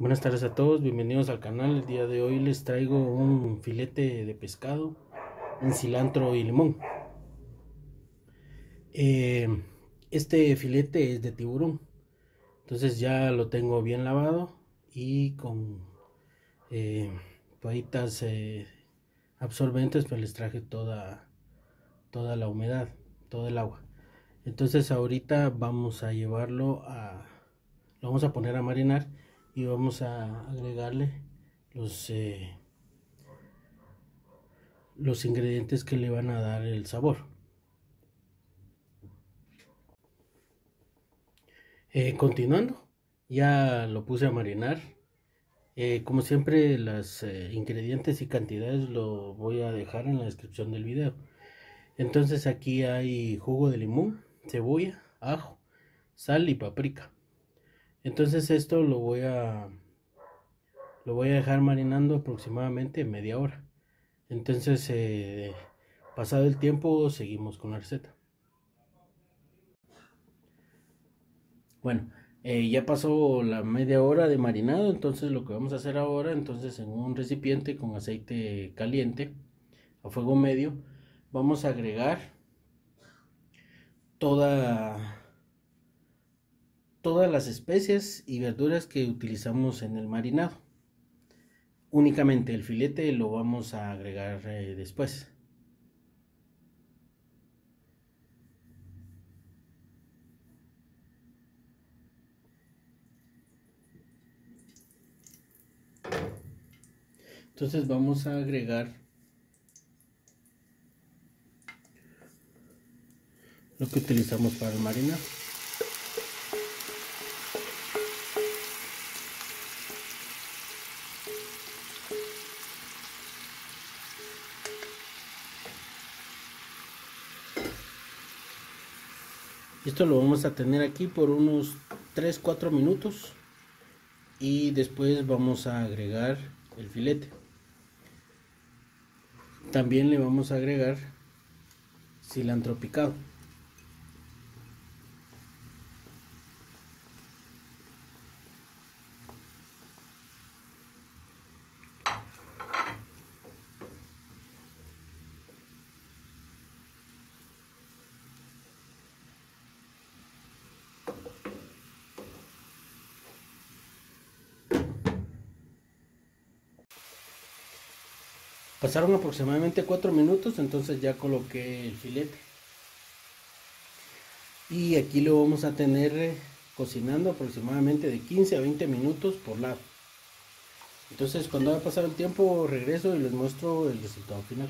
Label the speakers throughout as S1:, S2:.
S1: Buenas tardes a todos, bienvenidos al canal. El día de hoy les traigo un filete de pescado en cilantro y limón. Eh, este filete es de tiburón, entonces ya lo tengo bien lavado y con eh, toallitas absorbentes, pues les traje toda la humedad, todo el agua. Entonces ahorita lo vamos a poner a marinar y vamos a agregarle los los ingredientes que le van a dar el sabor. Continuando, ya lo puse a marinar. Como siempre, los ingredientes y cantidades lo voy a dejar en la descripción del video. Entonces aquí hay jugo de limón, cebolla, ajo, sal y paprika. Entonces esto lo voy a dejar marinando aproximadamente media hora. Entonces, pasado el tiempo, seguimos con la receta. Bueno, ya pasó la media hora de marinado, entonces lo que vamos a hacer ahora, entonces en un recipiente con aceite caliente a fuego medio, vamos a agregar toda, todas las especias y verduras que utilizamos en el marinado. Únicamente el filete lo vamos a agregar después. Entonces vamos a agregar lo que utilizamos para el marinado. Esto lo vamos a tener aquí por unos 3-4 minutos y después vamos a agregar el filete. También le vamos a agregar cilantro picado. Pasaron aproximadamente 4 minutos, entonces ya coloqué el filete. Y aquí lo vamos a tener cocinando aproximadamente de 15 a 20 minutos por lado. Entonces cuando haya pasado el tiempo regreso y les muestro el resultado final.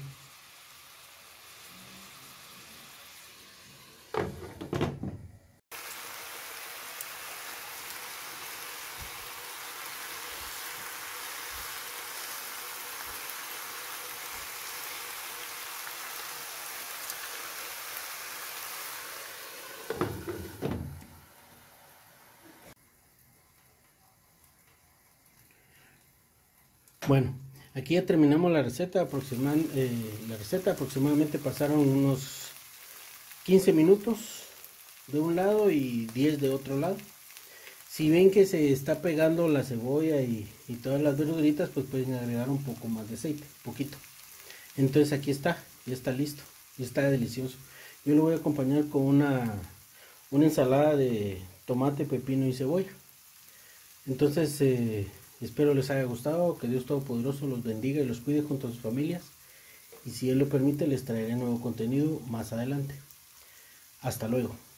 S1: Bueno, aquí ya terminamos la receta. Aproximadamente pasaron unos 15 minutos de un lado y 10 de otro lado. Si ven que se está pegando la cebolla y todas las verduritas, pues pueden agregar un poco más de aceite, poquito. Entonces aquí está, ya está listo, ya está delicioso. Yo lo voy a acompañar con una ensalada de tomate, pepino y cebolla. Entonces espero les haya gustado, que Dios Todopoderoso los bendiga y los cuide junto a sus familias. Y si Él lo permite, les traeré nuevo contenido más adelante. Hasta luego.